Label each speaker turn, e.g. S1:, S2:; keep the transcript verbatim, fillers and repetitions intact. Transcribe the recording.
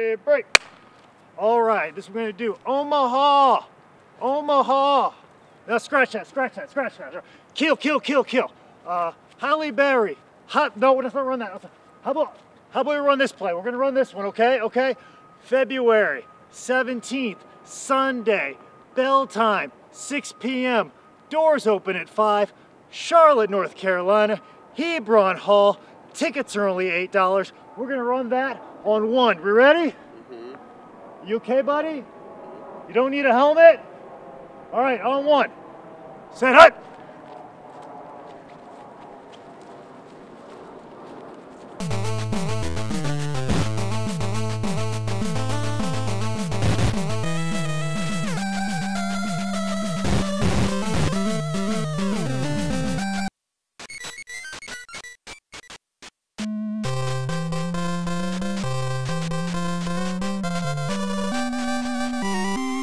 S1: ready, break. All right, this is what we're gonna do. Omaha, Omaha. Now scratch that, scratch that, scratch that. Kill, kill, kill, kill. Uh, Halle Berry. Hot, no, let's not run that. How about, how about we run this play? We're gonna run this one, okay, okay? February seventeenth, Sunday, bell time, six p m Doors open at five, Charlotte, North Carolina, Hebron Hall. Tickets are only eight dollars. We're gonna run that on one. We ready? Mm-hmm. You okay, buddy? You don't need a helmet? All right, on one. Set, hut.